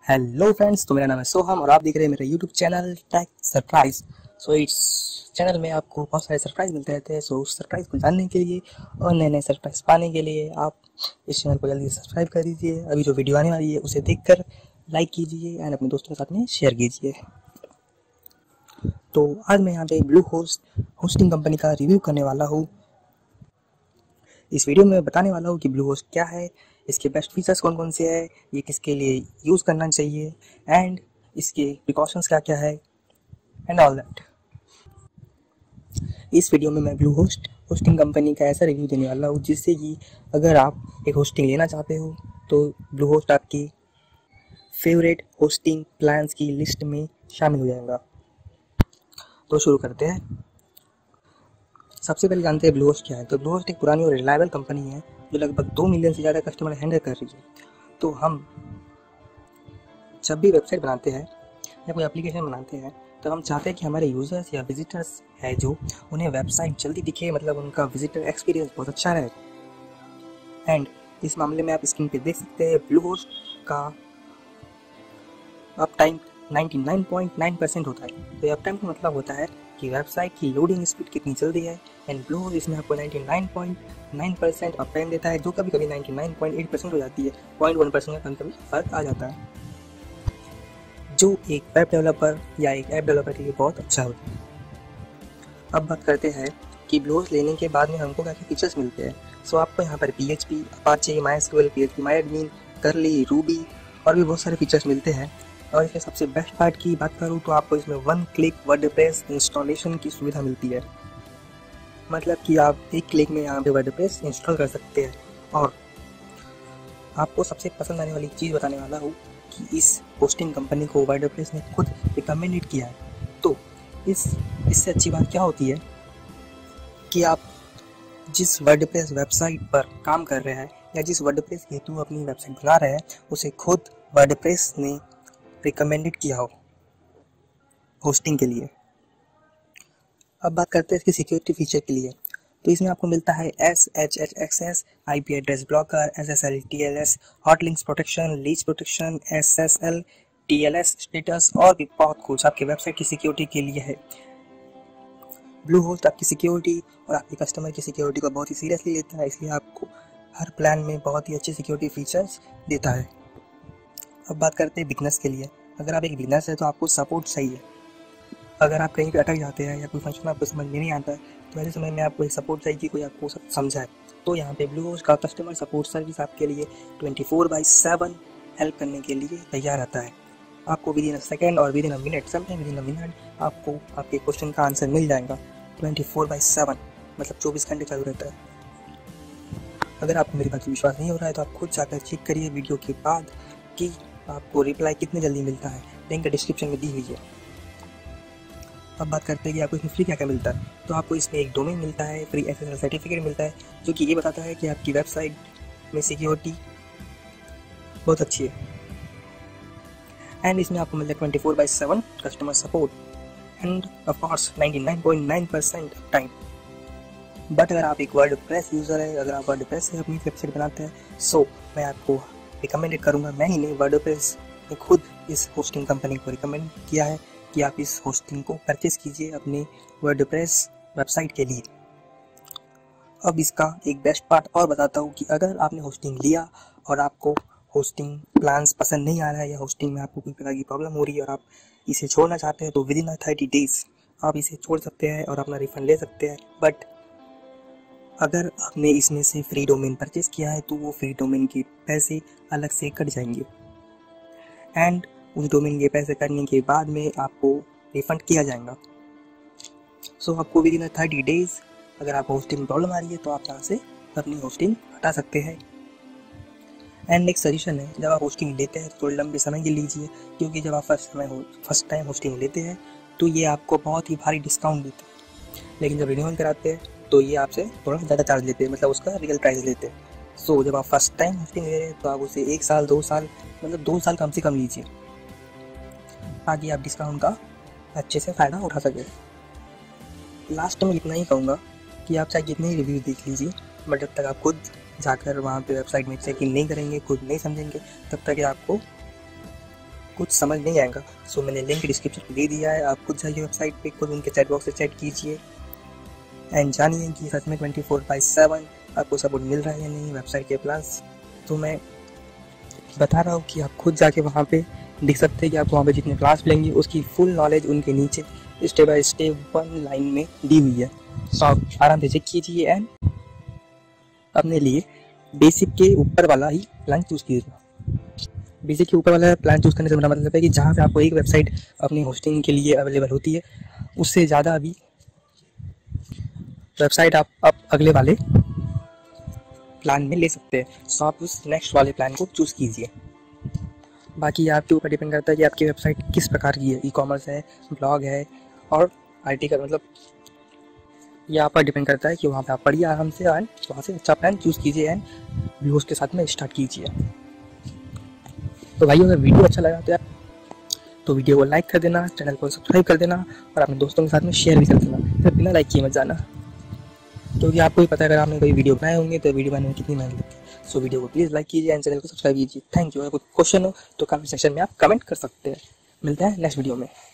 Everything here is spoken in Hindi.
हेलो फ्रेंड्स, तो मेरा नाम है सोहम और आप देख रहे हैं मेरा YouTube channel tech surprise. So इस चैनल में आपको बहुत सारे सरप्राइज मिलते रहते हैं। सो उस सरप्राइज को जानने के लिए और नए नए सरप्राइज पाने के लिए आप इस चैनल को जल्दी सब्सक्राइब कर दीजिए। अभी जो वीडियो आने वाली है उसे देखकर लाइक कीजिए एंड अपने दोस्तों के साथ में शेयर कीजिए। तो आज मैं यहाँ पे ब्लू होस्टिंग कंपनी का रिव्यू करने वाला हूँ। इस वीडियो में बताने वाला हूँ कि ब्लू होस्ट क्या है, इसके बेस्ट फीचर्स कौन कौन से हैं, ये किसके लिए यूज़ करना चाहिए एंड इसके प्रिकॉशंस क्या क्या है एंड ऑल दैट। इस वीडियो में मैं ब्लू होस्टिंग कंपनी का ऐसा रिव्यू देने वाला हूँ जिससे कि अगर आप एक होस्टिंग लेना चाहते हो तो ब्लू होस्ट आपकी फेवरेट होस्टिंग प्लान्स की लिस्ट में शामिल हो जाएगा। तो शुरू करते हैं। सबसे पहले जानते हैं ब्लू होस्ट क्या है। तो ब्लू होस्ट एक पुरानी और रिलायबल कंपनी है जो लगभग 2 मिलियन से ज़्यादा कस्टमर हैंडल कर रही है। तो हम जब भी वेबसाइट बनाते हैं या कोई एप्लीकेशन बनाते हैं तो हम चाहते हैं कि हमारे यूज़र्स या विजिटर्स है जो उन्हें वेबसाइट जल्दी दिखे, मतलब उनका विजिटर एक्सपीरियंस बहुत अच्छा रहे। एंड इस मामले में आप स्क्रीन पे देख सकते हैं ब्लू होस्ट का अप टाइम 99.9% होता है। तो अप टाइम का मतलब होता है कि वेबसाइट की लोडिंग स्पीड कितनी जल्दी है। एंड ब्लू होस्ट इसमें आपको 99.9% अप टाइम देता है, जो कभी कभी 99.8% हो जाती है। 0.1% का कभी कभी फर्क आ जाता है, जो एक वेब डेवलपर या एक ऐप डेवलपर के लिए बहुत अच्छा होता है। अब बात करते हैं कि ब्लू होस्ट लेने के बाद में हमको क्या क्या फीचर्स मिलते हैं। सो आपको यहाँ पर PHP, Apache, MySQL, PHP MyAdmin, curl, Ruby और भी बहुत सारे फीचर्स मिलते हैं। और इसके सबसे बेस्ट पार्ट की बात करूँ तो आपको इसमें 1 क्लिक वर्डप्रेस इंस्टॉलेशन की सुविधा मिलती है। मतलब कि आप एक क्लिक में यहाँ पे वर्डप्रेस इंस्टॉल कर सकते हैं। और आपको सबसे पसंद आने वाली चीज़ बताने वाला हूँ कि इस होस्टिंग कंपनी को वर्डप्रेस ने खुद रिकमेंडेड किया है। तो इससे अच्छी बात क्या होती है कि आप जिस वर्डप्रेस वेबसाइट पर काम कर रहे हैं या जिस वर्डप्रेस हेतु अपनी वेबसाइट बना रहे हैं उसे खुद वर्डप्रेस ने रिकमेंडेड किया हो होस्टिंग के लिए। अब बात करते हैं इसकी सिक्योरिटी फीचर के लिए। तो इसमें आपको मिलता है SSH IP address blocker, SSL TLS, hot links protection, leech protection, SSL TLS status और भी बहुत कुछ आपके वेबसाइट की सिक्योरिटी के लिए है। ब्लू होस्ट आपकी सिक्योरिटी और आपके कस्टमर की सिक्योरिटी को बहुत ही सीरियसली लेता है, इसलिए आपको हर प्लान में बहुत ही अच्छे सिक्योरिटी फीचर्स देता है। अब बात करते हैं बिजनेस के लिए। अगर आप एक बिजनेस है तो आपको सपोर्ट चाहिए। अगर आप कहीं पे अटक जाते हैं या कोई फंक्शन आपको समझ में नहीं आता है तो ऐसे समय में आपको एक सपोर्ट चाहिए कि कोई आपको सब समझाए। तो यहाँ पे ब्लू होस्ट का कस्टमर सपोर्ट सर्विस आपके लिए 24/7 हेल्प करने के लिए तैयार रहता है। आपको विदिन अ सेकेंड और within a minute, sometime within a minute आपको आपके क्वेश्चन का आंसर मिल जाएगा। 24/7 मतलब 24 घंटे चालू रहता है। अगर आपको मेरी बात पर विश्वास नहीं हो रहा है तो आप खुद जाकर चेक करिए वीडियो के बाद कि आपको रिप्लाई कितने जल्दी मिलता है। लिंक डिस्क्रिप्शन में दी हुई है। अब बात करते हैं कि आपको इसमें फ्री क्या क्या मिलता है। तो आपको इसमें एक डोमेन मिलता है, फ्री SSL सर्टिफिकेट मिलता है जो कि ये बताता है कि आपकी वेबसाइट में सिक्योरिटी बहुत अच्छी है। एंड इसमें आपको मिलता है 24/7 customer support and of course 99.9% time. But अगर आप एक वर्डप्रेस यूज़र है, अगर आप वर्डप्रेस से अपनी वेबसाइट बनाते हैं सो मैं आपको रिकमेंडेड करूँगा, मैं ही नहीं वर्डप्रेस ने खुद इस होस्टिंग कंपनी को रिकमेंड किया है कि आप इस होस्टिंग को परचेस कीजिए अपने वर्डप्रेस वेबसाइट के लिए। अब इसका एक बेस्ट पार्ट और बताता हूँ कि अगर आपने होस्टिंग लिया और आपको होस्टिंग प्लान्स पसंद नहीं आ रहा है या होस्टिंग में आपको कोई प्रकार की प्रॉब्लम हो रही है और आप इसे छोड़ना चाहते हैं तो विदिन 30 डेज आप इसे छोड़ सकते हैं और अपना रिफंड ले सकते हैं। बट अगर आपने इसमें से फ्री डोमेन परचेस किया है तो वो फ्री डोमेन के पैसे अलग से कट जाएंगे एंड उस डोमेन के पैसे करने के बाद में आपको रिफंड किया जाएगा। सो आपको विदिन 30 डेज अगर आपको होस्टिंग में प्रॉब्लम आ रही है तो आप यहाँ से अपनी होस्टिंग हटा सकते हैं। एंड एक सजेशन है, जब आप होस्टिंग लेते हैं तो थोड़ी लंबे समय के लीजिए, क्योंकि जब आप फर्स्ट टाइम होस्टिंग लेते हैं तो ये आपको बहुत ही भारी डिस्काउंट देते हैं, लेकिन जब रिन्यूअल कराते हैं तो ये आपसे थोड़ा ज़्यादा चार्ज लेते हैं, मतलब उसका रियल प्राइस लेते हैं। सो जब आप फर्स्ट टाइम होस्टिंग ले रहे हैं तो आप उसे 1 साल 2 साल मतलब 2 साल कम से कम लीजिए ताकि आप डिस्काउंट का अच्छे से फ़ायदा उठा सकें। लास्ट में इतना ही कहूँगा कि आप चाहे कितने ही रिव्यू देख लीजिए, बट जब तक आप खुद जाकर वहाँ पे वेबसाइट में चेक इन नहीं करेंगे, खुद नहीं समझेंगे, तब तक आपको कुछ समझ नहीं आएगा। सो मैंने लिंक डिस्क्रिप्शन में दे दिया है, आप खुद जाइए वेबसाइट पे, खुद उनके चैट बॉक्स से चैट कीजिए एंड जानिए कि सच में 24/7 आपको सपोर्ट मिल रहा है या नहीं वेबसाइट के प्लस। तो मैं बता रहा हूँ कि आप खुद जाके वहाँ पे देख सकते हैं कि आपको वहाँ पे जितने क्लास मिलेंगे उसकी फुल नॉलेज उनके नीचे स्टेप बाय स्टेप 1 लाइन में दी हुई है। सो आप आराम से चेक कीजिए एंड अपने लिए बेसिक के ऊपर वाला ही प्लान चूज़ कीजिएगा। बेसिक के ऊपर वाला प्लान चूज़ करने से मेरा मतलब है कि जहाँ पे आपको एक वेबसाइट अपनी होस्टिंग के लिए अवेलेबल होती है उससे ज़्यादा अभी वेबसाइट आप अगले वाले प्लान में ले सकते हैं। सो आप उस नेक्स्ट वाले प्लान को चूज़ कीजिए। बाकी आपके ऊपर डिपेंड करता है कि आपकी वेबसाइट किस प्रकार की है, ई-कॉमर्स है, ब्लॉग है और आर्टिकल, मतलब ये आप पर डिपेंड करता है कि वहाँ पे आप पढ़िए आराम से एंड वहाँ से अच्छा प्लान चूज़ कीजिए एंड व्यूज़ के साथ में स्टार्ट कीजिए। तो भाई अगर वीडियो अच्छा लगा तो वीडियो को लाइक कर देना, चैनल को सब्सक्राइब कर देना और अपने दोस्तों के साथ में शेयर भी कर देना। फिर बिना लाइक किए मत जाना, क्योंकि आपको भी पता है अगर आपने कोई वीडियो बनाए होंगे तो वीडियो बनाने में कितनी मेहनत लगती है। सो वीडियो को प्लीज़ लाइक कीजिए एंड चैनल को सब्सक्राइब कीजिए। Thank you. अगर कोई क्वेश्चन हो तो कमेंट सेक्शन में आप कमेंट कर सकते हैं। मिलते हैं नेक्स्ट वीडियो में।